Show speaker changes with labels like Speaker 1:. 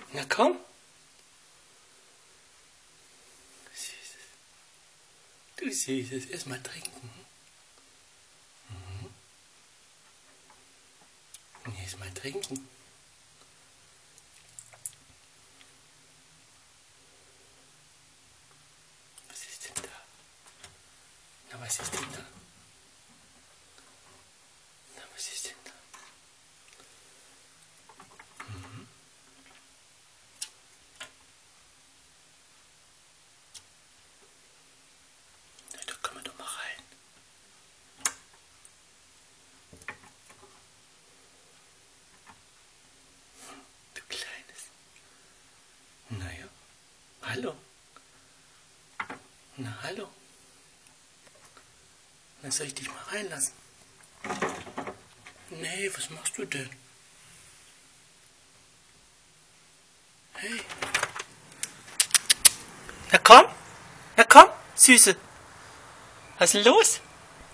Speaker 1: Na komm. Süßes. Du Süßes, erst mal trinken. Erst mal trinken. Was ist denn da? Na, was ist denn da? Na, was ist denn da? Na, da können wir doch mal rein. Du Kleines. Naja, hallo. Na, hallo. Dann soll ich dich mal reinlassen? Nee, was machst du denn? Hey. Na komm, Süße. Was ist denn los?